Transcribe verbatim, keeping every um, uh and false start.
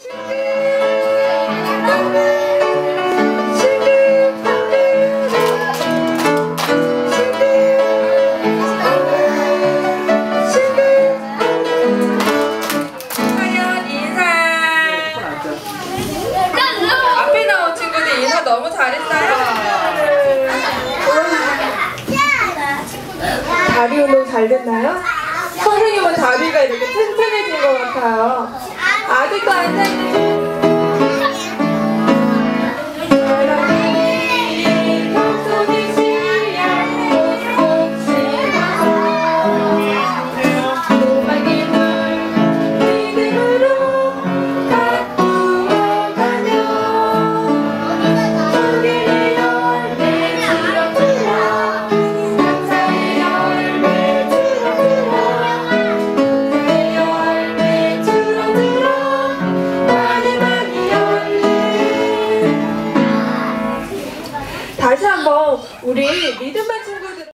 너무 잘했어요. 다리 운동 잘 됐나요? 선생님은 다리가 이렇게 튼튼해진 것 같아요. 아직도 앉아있는 다시 한번 우리 리듬만 친구